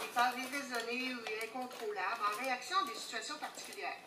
Il paraît raisonné ou incontrôlable en réaction à des situations particulières.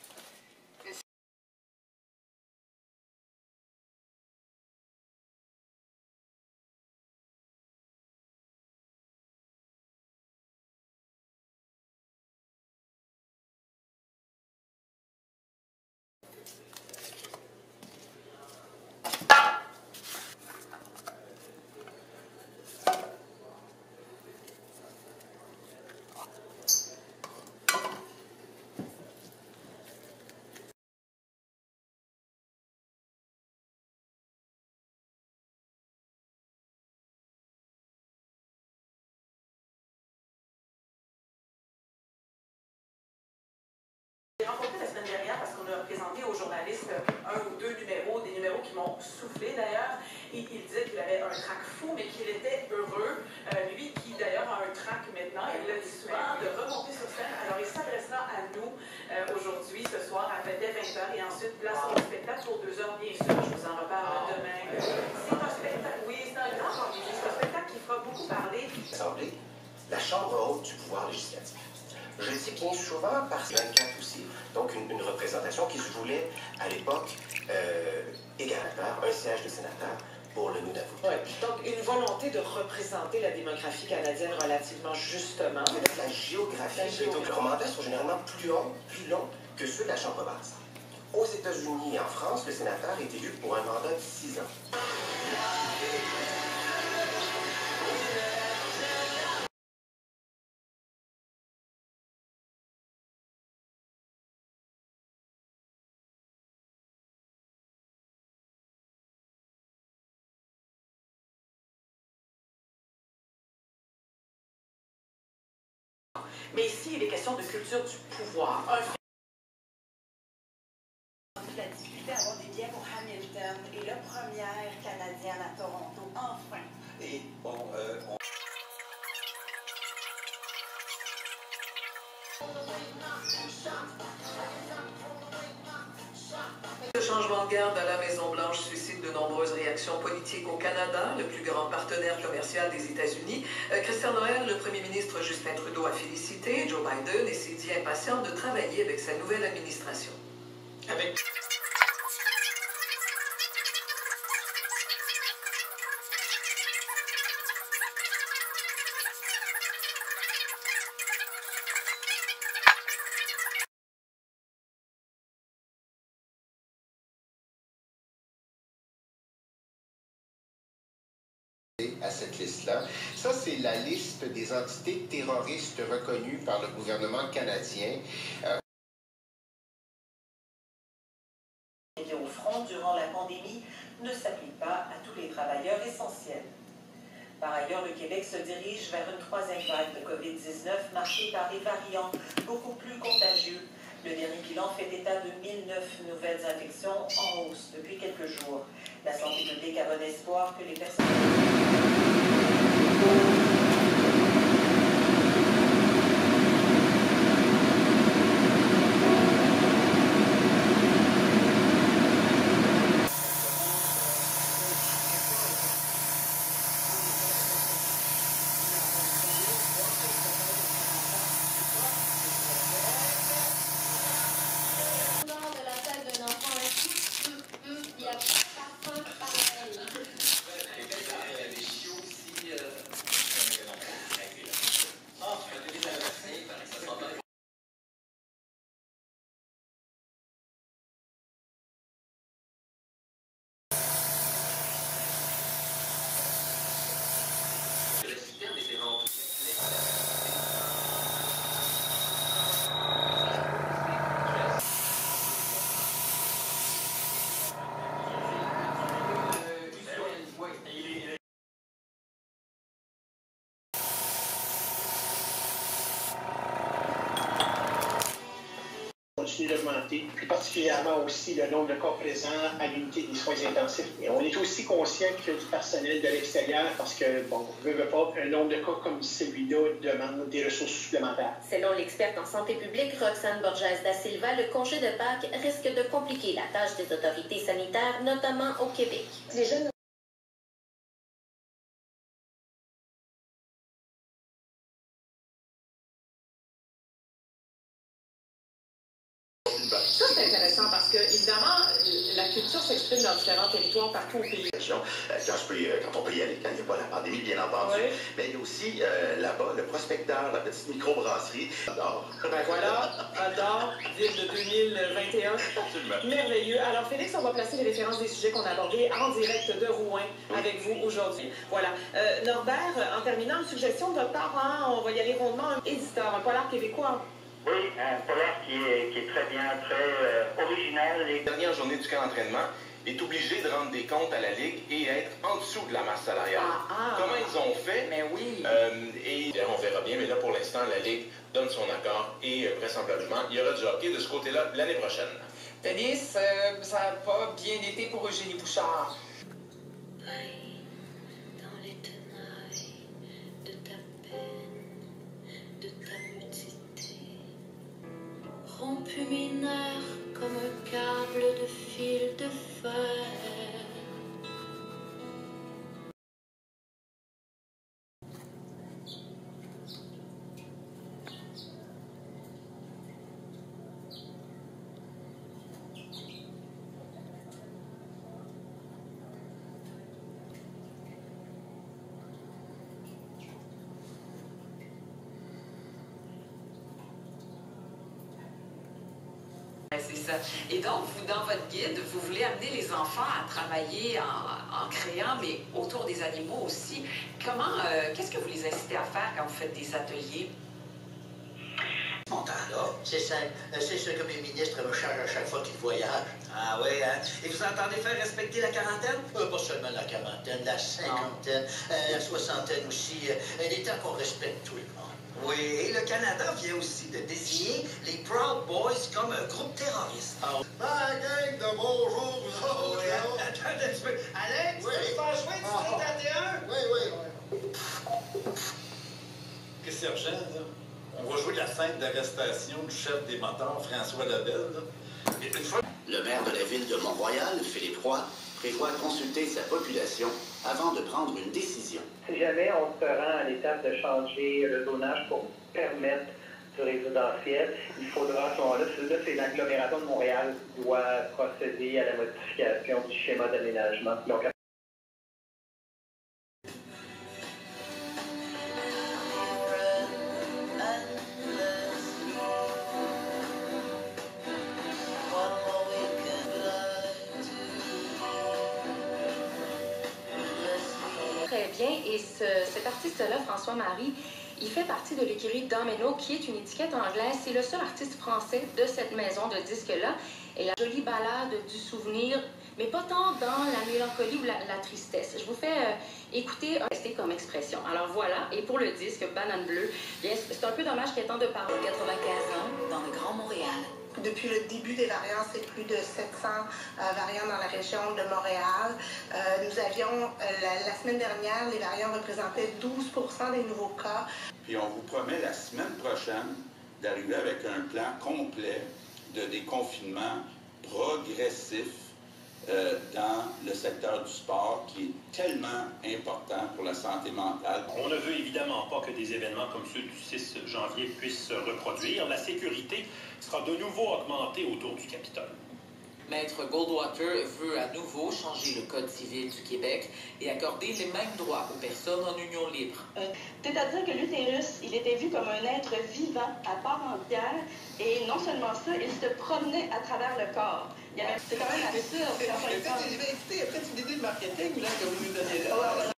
J'ai rencontré la semaine dernière parce qu'on a présenté aux journalistes un ou deux numéros, des numéros qui m'ont soufflé d'ailleurs. Et il disait qu'il avait un trac fou, mais qu'il était heureux. Lui qui d'ailleurs a un trac maintenant, il le dit souvent, de remonter sur scène. Alors il s'adressera à nous aujourd'hui, ce soir, dès 20h, et ensuite place au spectacle pour 2 heures, bien sûr. Je vous en reparle demain. C'est un spectacle, oui, c'est un grand rendez-vous. C'est un spectacle qui fera beaucoup parler. L'Assemblée, la Chambre haute du pouvoir législatif. Je le dis bien souvent parce que 24 aussi, donc une représentation qui se voulait à l'époque égalateur, un siège de sénateur pour le Nunavut. Ouais, donc une volonté de représenter la démographie canadienne relativement justement. C'est la géographie. Donc leurs mandats sont généralement plus longs que ceux de la Chambre basse. Aux États-Unis et en France, le sénateur est élu pour un mandat de 6 ans. Mais ici, il est question de culture du pouvoir. La difficulté à avoir des billets pour Hamilton et la première canadienne à Toronto, enfin. Et bon, Le changement de garde à la Maison-Blanche suscite de nombreuses réactions politiques au Canada, le plus grand partenaire commercial des États-Unis. Christian Noël, le premier ministre Justin Trudeau a félicité Joe Biden et s'est dit impatient de travailler avec sa nouvelle administration. À cette liste-là. Ça, c'est la liste des entités terroristes reconnues par le gouvernement canadien. Au front durant la pandémie ne s'applique pas à tous les travailleurs essentiels. Par ailleurs, le Québec se dirige vers une troisième vague de COVID-19 marquée par des variants beaucoup plus contagieux. Le dernier bilan fait état de 1009 nouvelles infections en hausse depuis quelques jours. La santé publique a bon espoir que les personnes... Continue d'augmenter, puis particulièrement aussi le nombre de cas présents à l'unité des soins intensifs. Et on est aussi conscient qu'il y a du personnel de l'extérieur parce que, bon, veut pas, un nombre de cas comme celui-là demande des ressources supplémentaires. Selon l'experte en santé publique Roxane Borges da Silva, le congé de Pâques risque de compliquer la tâche des autorités sanitaires, notamment au Québec. Les jeunes feedback. Ça, c'est intéressant parce que, évidemment, la culture s'exprime dans différents territoires partout au pays. Quand on peut y aller, quand il n'y a pas la pandémie, bien entendu. Oui. Mais il y a aussi là-bas le prospecteur, la petite microbrasserie. J'adore. Ben voilà, adore, ville de 2021. Absolument. Merveilleux. Alors, Félix, on va placer les références des sujets qu'on a abordés en direct de Rouen avec vous aujourd'hui. Voilà. Norbert, en terminant, une suggestion de notre part, hein, on va y aller rondement. Un éditeur, un polar québécois. Oui, un polar qui est très bien, très original. La dernière journée du camp d'entraînement est obligé de rendre des comptes à la Ligue et être en dessous de la masse salariale. Comment ils ont fait? Mais oui. Et on verra bien, mais là, pour l'instant, la Ligue donne son accord et vraisemblablement, il y aura du hockey de ce côté-là l'année prochaine. Tennis, ça n'a pas bien été pour Eugénie Bouchard. Dans les tenailles de ta peine, de ta nudité, rompu mineur comme un câble de fil de fer. C'est ça. Et donc, vous, dans votre guide, vous voulez amener les enfants à travailler en créant, mais autour des animaux aussi. Comment, qu'est-ce que vous les incitez à faire quand vous faites des ateliers? Montana, c'est simple. C'est ce que mes ministres me chargent à chaque fois qu'ils voyagent. Ah oui, hein? Et vous entendez faire respecter la quarantaine? Pas seulement la quarantaine, la cinquantaine, la soixantaine aussi. Il est temps qu'on respecte tout le monde. Oui, et le Canada vient aussi de désigner les Proud Boys comme un groupe terroriste. Ah, gang de bonjour, vous autres! Attends un petit peu. Alain, tu veux nous faire jouer du 31? Oui. Qu'est-ce qu'il y a, Sergent, là? On va jouer la scène d'arrestation du chef des motards, François Lebel, là. Et une fois... Le maire de la ville de Mont-Royal, Philippe Roy, prévoit consulter sa population avant de prendre une décision. Si jamais on se rend à l'étape de changer le zonage pour permettre du résidentiel, il faudra à ce moment-là, c'est l'agglomération de Montréal qui doit procéder à la modification du schéma d'aménagement. Donc, Très bien. Et cet artiste-là, François-Marie, il fait partie de l'écurie Domino, qui est une étiquette anglaise. C'est le seul artiste français de cette maison de disques-là. Et la jolie balade du souvenir, mais pas tant dans la mélancolie ou la tristesse. Je vous fais écouter rester comme expression. Alors voilà, et pour le disque Banane Bleue, bien, c'est un peu dommage qu'il y ait tant de paroles. 95 ans, dans le Grand Montréal. Depuis le début des variants, c'est plus de 700 variants dans la région de Montréal. Nous avions, la semaine dernière, les variants représentaient 12% des nouveaux cas. Puis on vous promet la semaine prochaine d'arriver avec un plan complet de déconfinement progressif dans le secteur du sport qui est tellement important pour la santé mentale. On ne veut évidemment pas que des événements comme ceux du 6 janvier puissent se reproduire. La sécurité sera de nouveau augmentée autour du Capitole. Maître Goldwater veut à nouveau changer le Code civil du Québec et accorder les mêmes droits aux personnes en union libre. C'est-à-dire que l'utérus, il était vu comme un être vivant à part entière, et non seulement ça, il se promenait à travers le corps. C'est quand même absurde. Écoutez, il y a peut-être une idée de marketing là, que vous nous donnez là.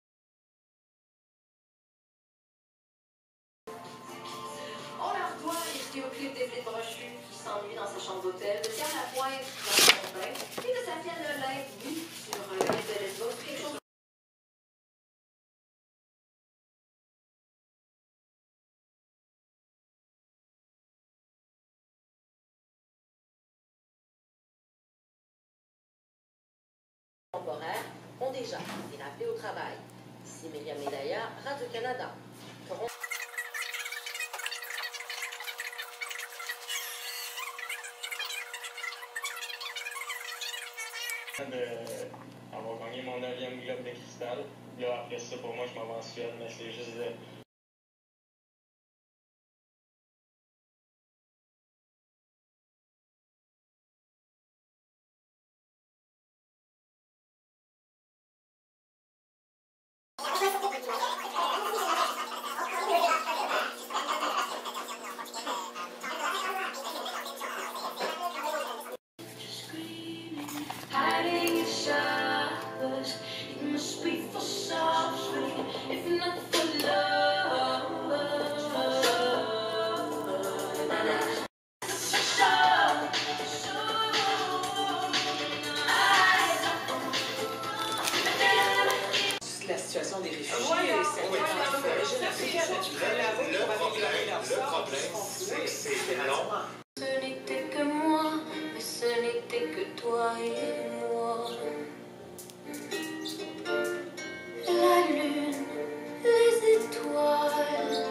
On leur doit les vidéoclips d'Evelyne Brochu qui s'ennuie dans sa chambre d'hôtel, de Pierre Lapointe dans son bain et de Safia Lolin nue sur l'île de Lesbos. Quelque chose temporaires ont déjà été rappelés au travail. Simélia Médaillard, Radio-Canada. Avoir gagné mon 9e globe de cristal. Là, après ça, pour moi, je m'en vais en Suède, mais c'est juste sûrement. Ce n'était que moi, mais ce n'était que toi et moi. La lune, les étoiles.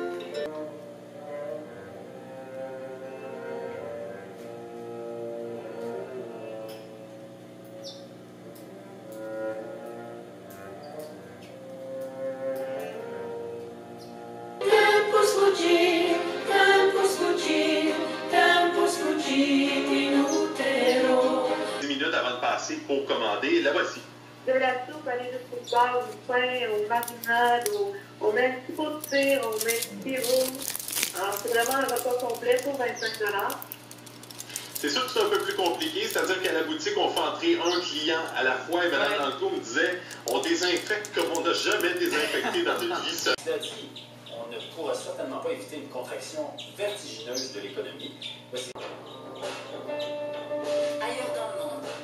Avant de passer pour commander, la voici. De la soupe, aller jusqu'au bar, du pain, aux marinades, au même petit pot de thé, au même petit sirop. Alors, c'est vraiment un repas complet pour 25 $. C'est sûr que c'est un peu plus compliqué, c'est-à-dire qu'à la boutique, on fait entrer un client à la fois. Et Mme Rancourt me disait, on désinfecte comme on n'a jamais désinfecté dans notre vie. Cela dit, on ne pourra certainement pas éviter une contraction vertigineuse de l'économie. Voici... Ailleurs dans le monde.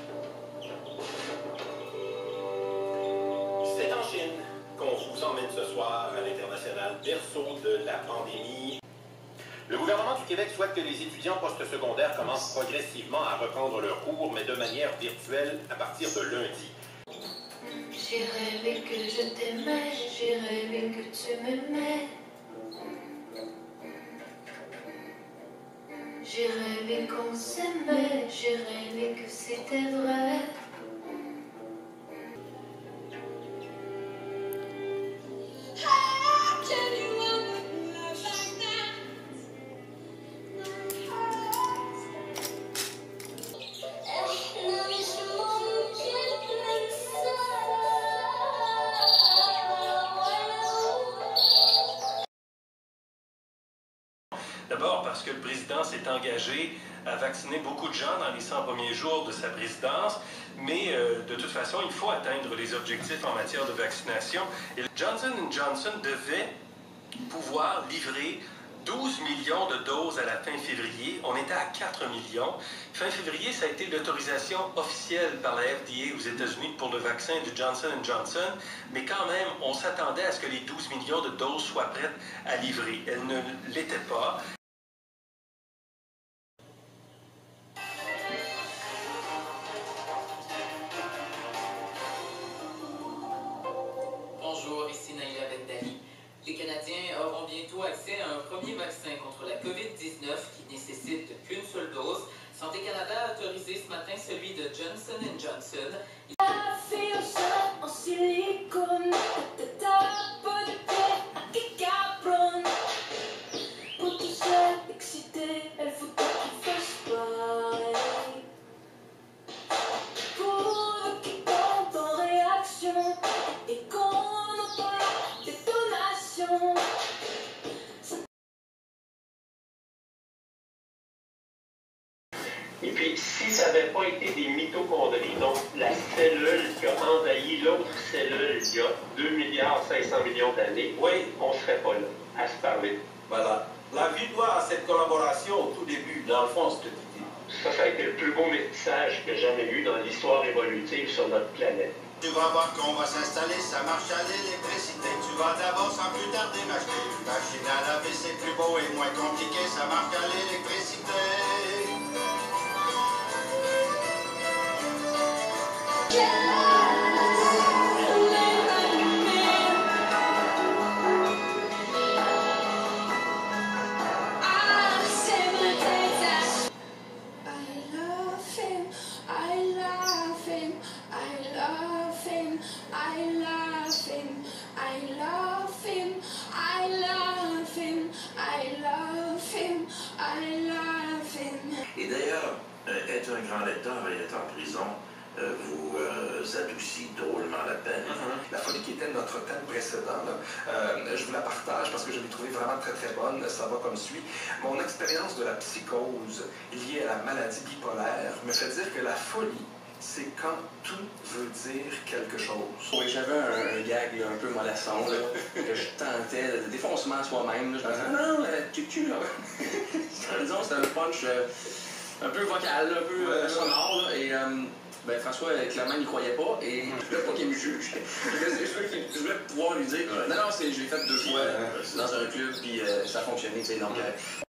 C'est en Chine qu'on vous emmène ce soir à l'international berceau de la pandémie. Le gouvernement du Québec souhaite que les étudiants postsecondaires commencent progressivement à reprendre leurs cours, mais de manière virtuelle à partir de lundi. J'ai rêvé que je t'aimais, j'ai rêvé que tu m'aimais. J'ai rêvé qu'on s'aimait, j'ai rêvé que c'était vrai. D'abord parce que le président s'est engagé à vacciner beaucoup de gens dans les 100 premiers jours de sa présidence, mais de toute façon, il faut atteindre les objectifs en matière de vaccination. Et Johnson & Johnson devait pouvoir livrer 12 millions de doses à la fin février. On était à 4 millions. Fin février, ça a été l'autorisation officielle par la FDA aux États-Unis pour le vaccin de Johnson & Johnson. Mais quand même, on s'attendait à ce que les 12 millions de doses soient prêtes à livrer. Elles ne l'étaient pas. Bonjour, ici Naïla Bendali. Les Canadiens auront bientôt accès à un premier vaccin contre la COVID-19 qui nécessite qu'une seule dose. Santé Canada a autorisé ce matin celui de Johnson & Johnson. La fille au sol en silicone, tape de pied à Kikapron. Pour tout seul excité, elle faut pas qu'il fasse pareil. Pour qui compte en réaction et qu'on entend la détonation. Et puis, si ça n'avait pas été des mitochondries, donc la cellule qui a envahi l'autre cellule il y a 2,5 milliards d'années, oui, on ne serait pas là à se parler. Voilà. La victoire à cette collaboration au tout début, dans le fond, cette idée. Ça a été le plus beau métissage que j'ai jamais eu dans l'histoire évolutive sur notre planète. Tu vas voir qu'on va s'installer, ça marche à l'électricité. Tu vas d'abord sans plus tarder m'acheter une machine à laver, c'est plus beau et moins compliqué, ça marche à l'électricité. Et d'ailleurs, être un grand lecteur et être en prison vous adoucit drôlement la peine. La folie qui était notre thème précédent, je vous la partage parce que je l'ai trouvée vraiment très très bonne. Ça va comme suit. Mon expérience de la psychose liée à la maladie bipolaire me fait dire que la folie, c'est quand tout veut dire quelque chose. Oui, j'avais un gag là, un peu mollasson, là, que je tentais, de défoncement à soi-même. Je me disais, non, tu là. Disons, c'était un punch un peu vocal, un peu sonore, là, et ben, François, clairement, il n'y croyait pas, et je voulais pas qu'il me juge. Je voulais pouvoir lui dire, non, je l'ai fait 2 fois dans un club, puis ça a fonctionné, donc...